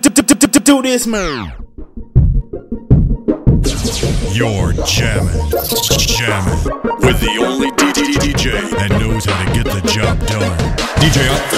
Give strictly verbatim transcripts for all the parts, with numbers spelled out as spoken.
Do this, man. You're jamming, jamming with the only D J that knows how to get the job done. D J up.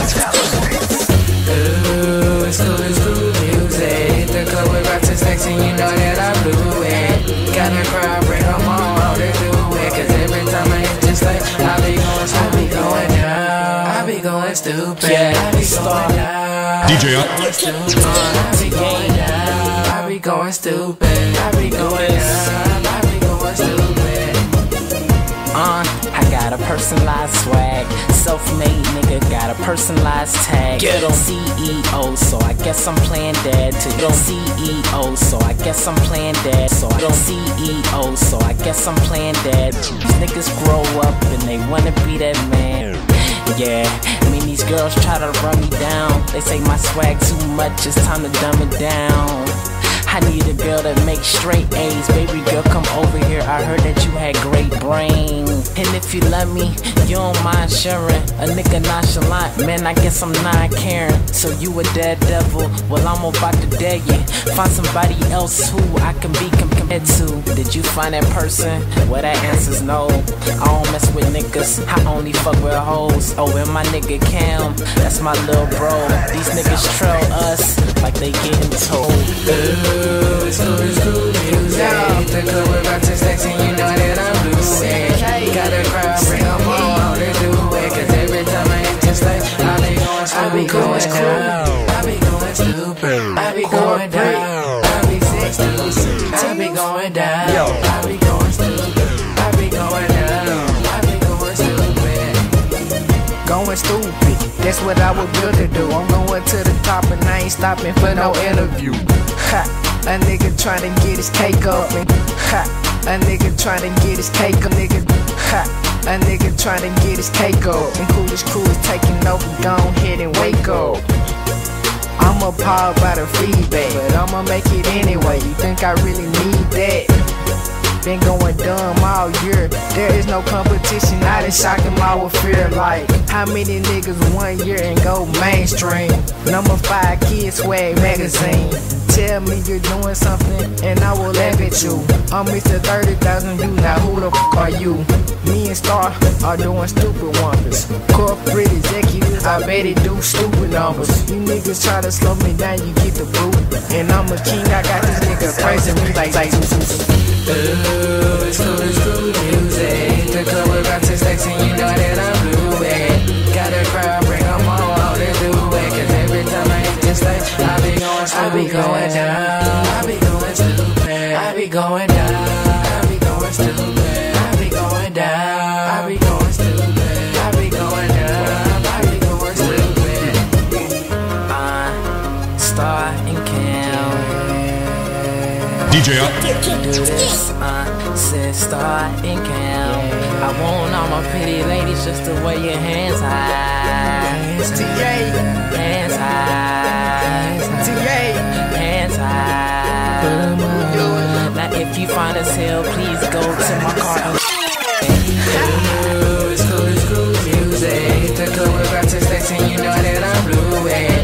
Ooh, it's cool, it's cool music. The club with rocks and stacks and you know that I blew it. Got a crowd, bring them on, they do it. Cause every time I hit this like, I be going, I be going down. I be going stupid, I be going down. D J up. I be going down. I be going stupid, I be going down. I be going stupid. Uh, I got a personalized swag. Self-made nigga got a personalized tag. Get 'em. C E O, so I guess I'm playing dead to you. C E O, so I guess I'm playing dead. So I don't C E O, so I guess I'm playing dead. These niggas grow up and they wanna be that man. Yeah, I mean these girls try to run me down. They say my swag too much, it's time to dumb it down. I need a girl that makes straight A's. Baby girl, come over here. I heard that you had great brain. And if you love me, you don't mind sharing. A nigga nonchalant, man, I guess I'm not caring. So you a dead devil, well I'm about to dead you. Find somebody else who I can be compared to. Did you find that person? Well that answer's no. I don't mess with niggas, I only fuck with hoes. Oh, and my nigga Cam, that's my little bro. These niggas trail us like they getting told. Ooh, it's cool, it's cool music. The club with rocks and stacks and you know that I'm blue it. Got a crowd, bring them on, they do it. Cause every time I hit this like, I be going, I be going down. I be going stupid, I be going down. I be sexy, I be going down. I be going stupid, I be going down. I be going stupid. Going stupid, that's what I was built to do. I'm going to the top and I ain't stopping for no interview. Ha, a nigga tryna get his cake up. And, ha, a nigga tryna get his cake up. Nigga, ha, a nigga tryna get his cake up. And Coolest Crew is taking over, go ahead and wake up. I'm appalled by the feedback, but I'ma make it anyway. You think I really need that? Been going dumb all year. There is no competition. I done shocked them all with fear. Like, how many niggas one year and go mainstream? Number five Kid Swag magazine. Tell me you're doing something and I will laugh at you. I'm Mister thirty thousand views, now who the f are you? Me and Star are doing stupid wonders. Corporate executives, I bet it do stupid numbers. You niggas try to slow me down, you get the boot. And I'm a king, I got this nigga praising me like like Ooh, it's cool, it's cool music. The club with rocks and stacks and you know that I'm blue it. Got a crowd, bring them on, they do it. Cause every time I hit this like, I be going, I be going down. I be going stupid, I be going down. I be going stupid, I be going down. I be going stupid, I be going down. I be going stupid. Uh, Star and Cam. D J up. Do this, uh, said Star and Cam. I want all my pretty ladies just to wear your hands high. T A, Hands high. T A, Hands high. Now if you find us hell, please go to my car. Ooh, it's cool, it's cool music. The club with rocks and stacks and you know that I'm blue it.